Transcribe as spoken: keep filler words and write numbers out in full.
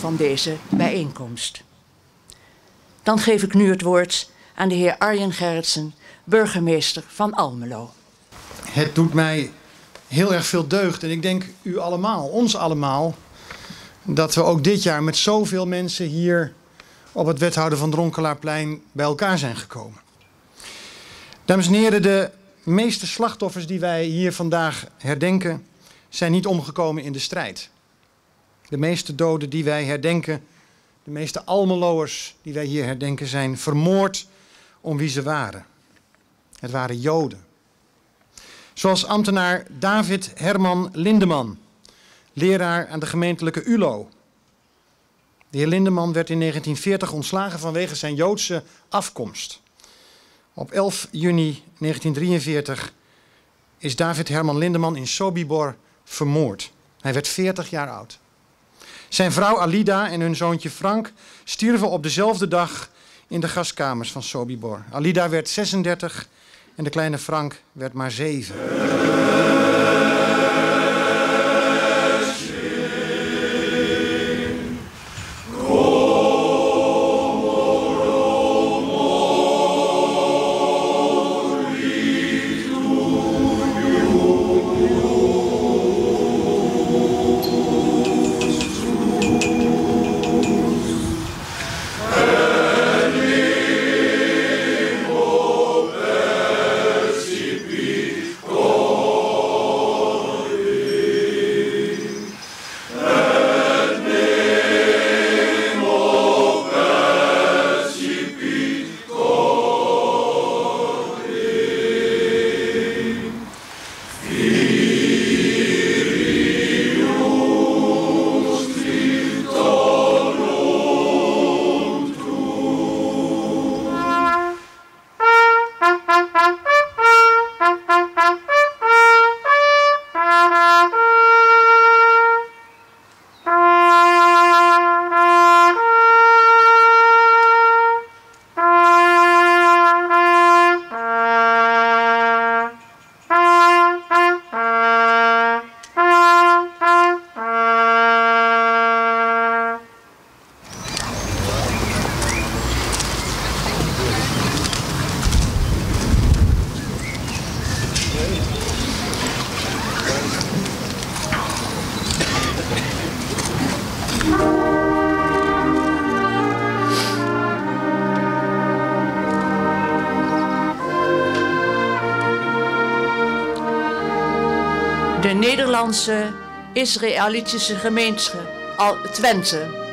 van deze bijeenkomst. Dan geef ik nu het woord aan de heer Arjen Gerritsen, burgemeester van Almelo. Het doet mij heel erg veel deugd en ik denk u allemaal, ons allemaal, dat we ook dit jaar met zoveel mensen hier op het Wethouder van Dronkelaarplein bij elkaar zijn gekomen. Dames en heren, de meeste slachtoffers die wij hier vandaag herdenken zijn niet omgekomen in de strijd. De meeste doden die wij herdenken, de meeste Almeloers die wij hier herdenken, zijn vermoord om wie ze waren. Het waren Joden. Zoals ambtenaar David Herman Lindeman, leraar aan de gemeentelijke U L O. De heer Lindeman werd in negentien veertig ontslagen vanwege zijn Joodse afkomst. Op elf juni negentien drieënveertig is David Herman Lindeman in Sobibor vermoord. Hij werd veertig jaar oud. Zijn vrouw Alida en hun zoontje Frank stierven op dezelfde dag in de gaskamers van Sobibor. Alida werd zesendertig en de kleine Frank werd maar zeven. De Nederlandse Israëlitische gemeenschap Twente